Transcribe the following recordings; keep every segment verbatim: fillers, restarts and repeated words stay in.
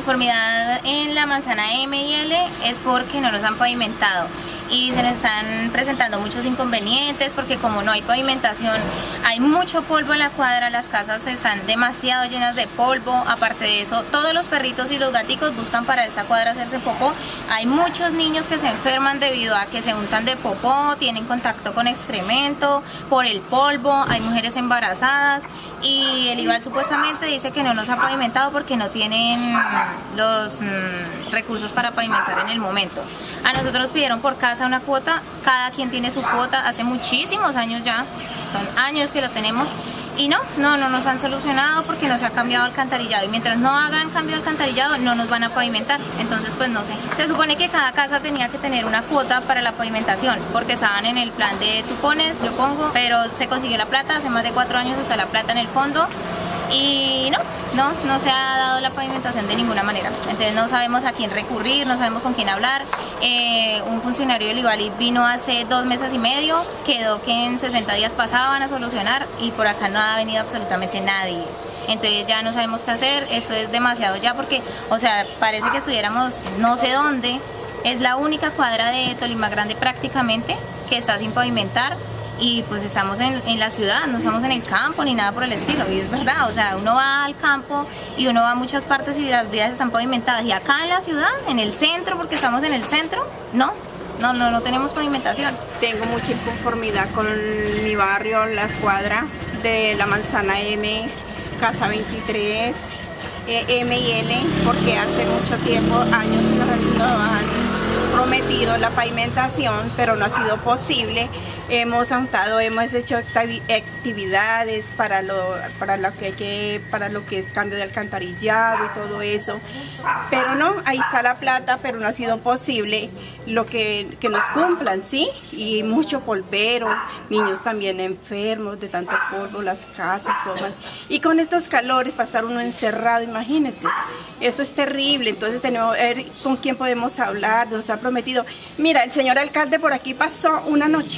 inconformidad en la manzana M y L es porque no nos han pavimentado y se nos están presentando muchos inconvenientes porque como no hay pavimentación, hay mucho polvo en la cuadra, las casas están demasiado llenas de polvo. Aparte de eso, todos los perritos y los gaticos buscan para esta cuadra hacerse popó. Hay muchos niños que se enferman debido a que se untan de popó, tienen contacto con excremento por el polvo, hay mujeres embarazadas y el IVAL supuestamente dice que no nos ha pavimentado porque no tienen los mm, recursos para pavimentar en el momento. A nosotros nos pidieron por casa una cuota, cada quien tiene su cuota, hace muchísimos años ya, son años que lo tenemos y no, no, no nos han solucionado porque nos ha cambiado el alcantarillado y mientras no hagan cambio de alcantarillado no nos van a pavimentar, entonces pues no sé. Se supone que cada casa tenía que tener una cuota para la pavimentación porque estaban en el plan de tú pones, yo pongo, pero se consiguió la plata, hace más de cuatro años está la plata en el fondo y no, no, no se ha dado la pavimentación de ninguna manera, entonces no sabemos a quién recurrir, no sabemos con quién hablar. Eh, un funcionario del IVAL vino hace dos meses y medio, quedó que en sesenta días pasaban a solucionar y por acá no ha venido absolutamente nadie. Entonces ya no sabemos qué hacer, esto es demasiado ya porque, o sea, parece que estuviéramos no sé dónde, es la única cuadra de Tolima Grande prácticamente que está sin pavimentar. Y pues estamos en, en la ciudad, no estamos en el campo ni nada por el estilo, y es verdad, o sea, uno va al campo y uno va a muchas partes y las vías están pavimentadas, y acá en la ciudad, en el centro, porque estamos en el centro, no, no, no, no tenemos pavimentación. Tengo mucha inconformidad con mi barrio, la cuadra de la manzana M, casa veintitrés, eh, M y L, porque hace mucho tiempo, años nos han prometido la pavimentación, pero no ha sido posible. Hemos juntado, hemos hecho actividades para lo, para lo que, que, para lo que es cambio de alcantarillado y todo eso, pero no, ahí está la plata, pero no ha sido posible lo que, que nos cumplan, ¿sí? Y mucho polvero, niños también enfermos de tanto polvo, las casas, todo mal. Y con estos calores, para estar uno encerrado, imagínense, eso es terrible. Entonces tenemos que ver con quién podemos hablar. Nos ha prometido, mira, el señor alcalde por aquí pasó una noche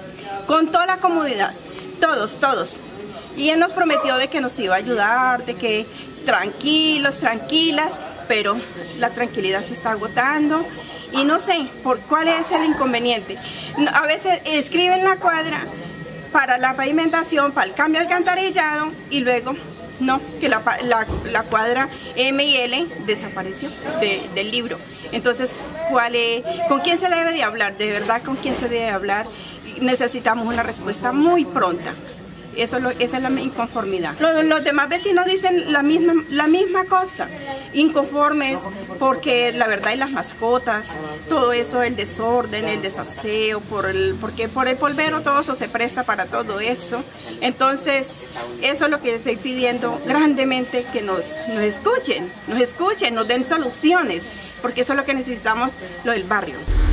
con toda la comodidad, todos, todos, y él nos prometió de que nos iba a ayudar, de que tranquilos, tranquilas, pero la tranquilidad se está agotando y no sé por cuál es el inconveniente. A veces escriben la cuadra para la pavimentación, para el cambio de alcantarillado y luego no, que la, la, la cuadra M y L desapareció de, del libro. Entonces, ¿cuál es, ¿con quién se debe de hablar? De verdad, ¿con quién se debe hablar? Necesitamos una respuesta muy pronta. Eso lo, esa es la inconformidad. Los, los demás vecinos dicen la misma, la misma cosa, inconformes porque la verdad y las mascotas, todo eso, el desorden, el desaseo, por el, porque por el polvero todo eso se presta para todo eso. Entonces, eso es lo que estoy pidiendo grandemente, que nos, nos escuchen, nos escuchen, nos den soluciones, porque eso es lo que necesitamos, lo del barrio.